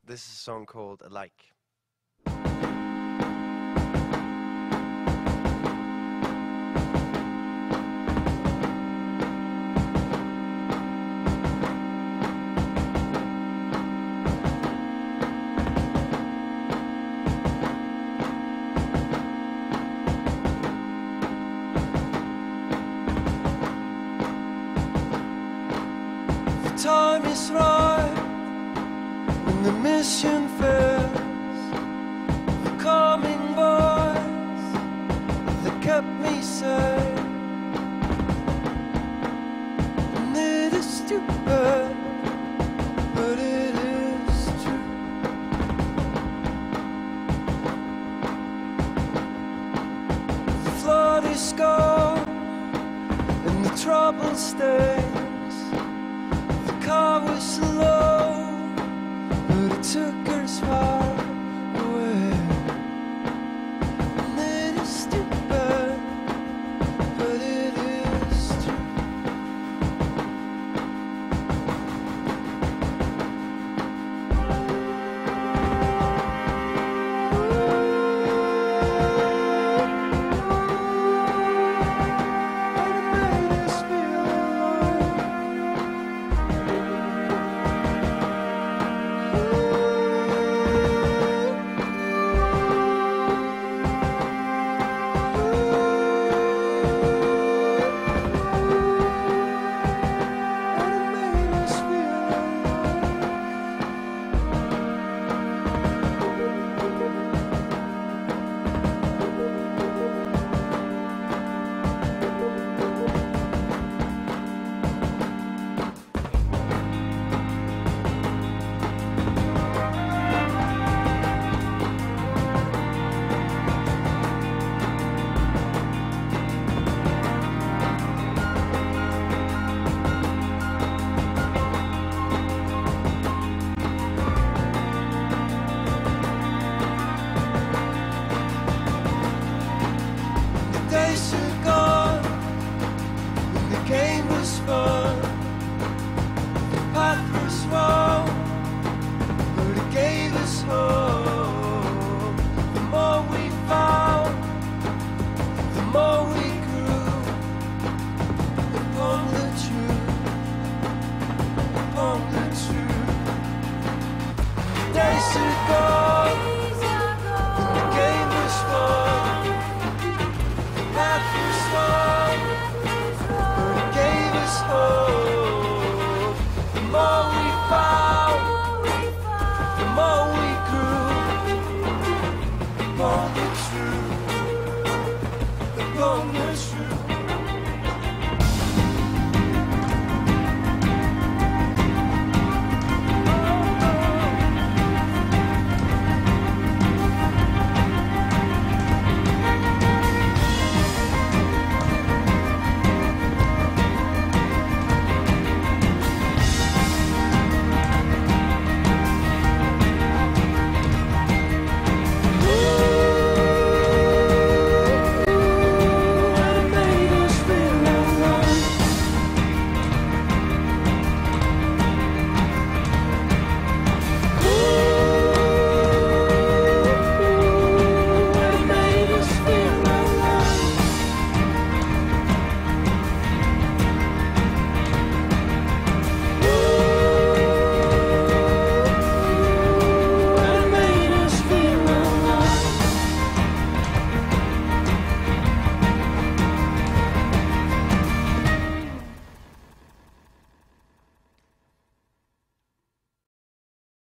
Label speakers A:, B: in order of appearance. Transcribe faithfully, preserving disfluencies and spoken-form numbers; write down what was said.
A: This is a song called Alike. The time is right when the mission fails. The calming voice that kept me safe. And it is stupid, but it is true. The flood is gone and the trouble stays. The car was slow, but it took us far away. And it is stupid, but it is true. And it made us feel alone. Days are gone when the game was fun. The path was wrong, but it gave us hope. The more we found, the more we grew upon the truth, upon the truth. Days are